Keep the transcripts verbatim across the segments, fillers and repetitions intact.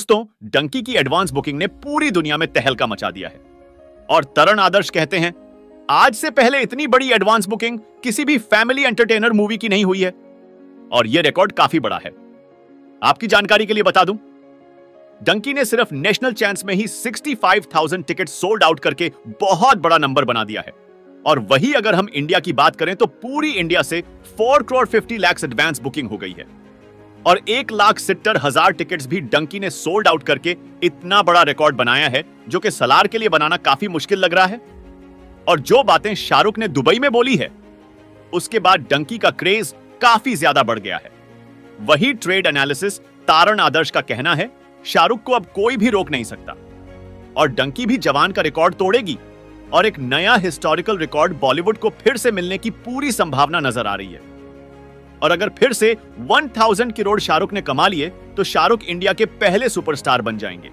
दोस्तों, डंकी की advance booking ने पूरी दुनिया में तहलका मचा दिया है और तरण आदर्श कहते हैं, आज से पहले इतनी बड़ी एडवांस बुकिंग किसी भी फैमिली एंटरटेनर मूवी की नहीं हुई है और यह रिकॉर्ड काफी बड़ा है। आपकी जानकारी के लिए बता दूं, डंकी ने सिर्फ नेशनल चैंस में ही पैंसठ हज़ार टिकट सोल्ड आउट करके बहुत बड़ा नंबर बना दिया है। और वही अगर हम इंडिया की बात करें तो पूरी इंडिया से चार करोड़ पचास लाख एडवांस बुकिंग हो गई है और एक लाख सत्तर हजार टिकट्स भी डंकी ने सोल्ड आउट करके इतना बड़ा रिकॉर्ड बनाया है, जो कि सलार के लिए बनाना काफी मुश्किल लग रहा है। और जो बातें शाहरुख ने दुबई में बोली है, उसके बाद डंकी का क्रेज काफी ज्यादा बढ़ गया है। वही ट्रेड एनालिसिस तारण आदर्श का कहना है, शाहरुख को अब कोई भी रोक नहीं सकता और डंकी भी जवान का रिकॉर्ड तोड़ेगी और एक नया हिस्टोरिकल रिकॉर्ड बॉलीवुड को फिर से मिलने की पूरी संभावना नजर आ रही है। और अगर फिर से हज़ार करोड़ शाहरुख ने कमा लिए तो शाहरुख इंडिया के पहले सुपरस्टार बन जाएंगे,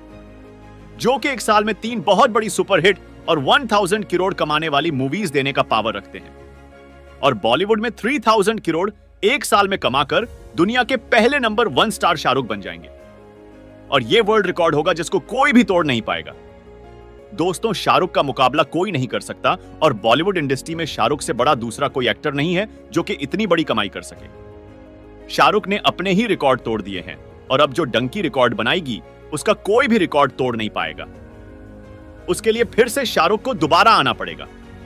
जो कि एक साल में तीन बहुत बड़ी सुपरहिट और हज़ार करोड़ कमाने वाली मूवीज देने का पावर रखते हैं। और बॉलीवुड में तीन हज़ार करोड़ एक साल में कमाकर दुनिया के पहले नंबर वन स्टार शाहरुख बन जाएंगे और यह वर्ल्ड रिकॉर्ड होगा जिसको कोई भी तोड़ नहीं पाएगा। दोस्तों, शाहरुख का मुकाबला कोई नहीं कर सकता और बॉलीवुड इंडस्ट्री में शाहरुख से बड़ा दूसरा कोई एक्टर नहीं है जो कि इतनी बड़ी कमाई कर सके। शाहरुख ने अपने ही रिकॉर्ड तोड़ दिए हैं और अब जो डंकी रिकॉर्ड बनाएगी उसका कोई भी रिकॉर्ड तोड़ नहीं पाएगा। उसके लिए फिर से शाहरुख को दोबारा आना पड़ेगा।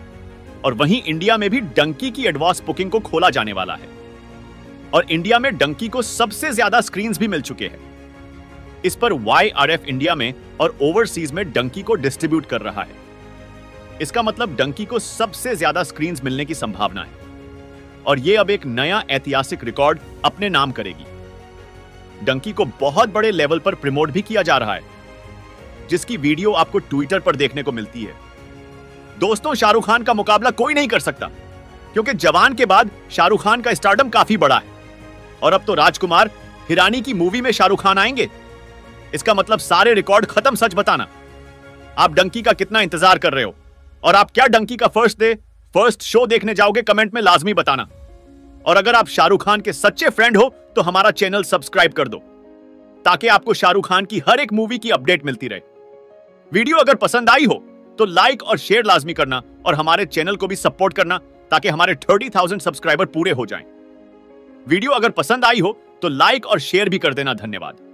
और वहीं इंडिया में भी डंकी की एडवांस बुकिंग को खोला जाने वाला है और इंडिया में डंकी को सबसे ज्यादा स्क्रीन्स भी मिल चुके हैं। इस पर वाई आर एफ इंडिया में और ओवरसीज में डंकी को डिस्ट्रीब्यूट कर रहा है। इसका मतलब डंकी को सबसे ज्यादा स्क्रीन्स मिलने की संभावना है और यह अब एक नया ऐतिहासिक रिकॉर्ड अपने नाम करेगी। डंकी को बहुत बड़े लेवल पर प्रमोट भी किया जा रहा है, जिसकी वीडियो आपको ट्विटर पर देखने को मिलती है। दोस्तों, शाहरुख खान का मुकाबला कोई नहीं कर सकता क्योंकि जवान के बाद शाहरुख खान का स्टारडम काफी बड़ा है और अब तो राजकुमार हिरानी की मूवी में शाहरुख खान आएंगे। इसका मतलब सारे रिकॉर्ड खत्म। सच बताना, आप डंकी का कितना इंतजार कर रहे हो और आप क्या डंकी का फर्स्ट डे फर्स्ट शो देखने जाओगे, कमेंट में लाजमी बताना। और अगर आप शाहरुख खान के सच्चे फ्रेंड हो तो हमारा चैनल सब्सक्राइब कर दो ताकि आपको शाहरुख खान की हर एक मूवी की अपडेट मिलती रहे। वीडियो अगर पसंद आई हो तो लाइक और शेयर लाजमी करना और हमारे चैनल को भी सपोर्ट करना ताकि हमारे तीस हज़ार सब्सक्राइबर पूरे हो जाएं। वीडियो अगर पसंद आई हो तो लाइक और शेयर भी कर देना। धन्यवाद।